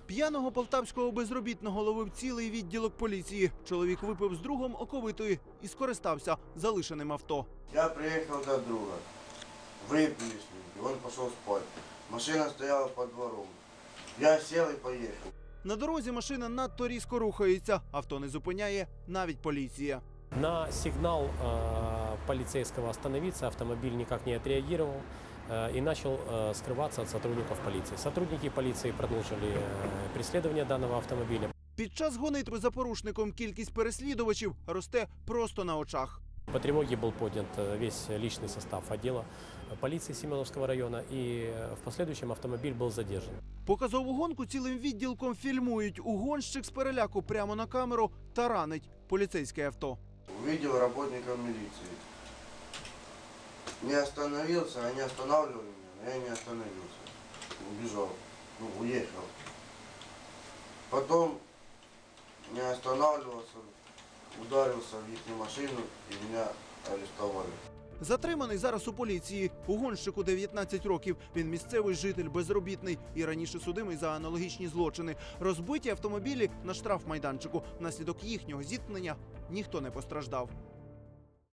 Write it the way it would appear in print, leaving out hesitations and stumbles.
П'яного полтавського безробітного ловив цілий відділок поліції. Чоловік випив з другом оковитої і скористався залишеним авто. Я приехал до друга, выпили с ним, и он пошел спать. Машина стояла под двором. Я сел и поехал. На дорозі машина надто різко рухається. Авто не зупиняє навіть поліція. На сигнал полицейского остановиться автомобиль никак не отреагировал и начал скрываться от сотрудников полиции. Сотрудники полиции продолжили преследование данного автомобиля. Під час гонитви за порушником кількість переслідувачів росте просто на очах. По тревоге был поднят весь личный состав отдела полиции Семеновского района, и в последующем автомобиль был задержан. Показову гонку цілим відділком фільмують. Угонщик з переляку прямо на камеру таранить поліцейське авто. Увидел работников милиции. Не остановился, они останавливали меня, но я не остановился. Убежал, уехал. Потом не останавливался, ударился в их машину и меня арестовали. Затриманий зараз у поліції. Угонщику 19 років. Він місцевий житель, безробітний і раніше судимий за аналогічні злочини. Розбиті автомобілі на штрафмайданчику. Внаслідок їхнього зіткнення ніхто не постраждав.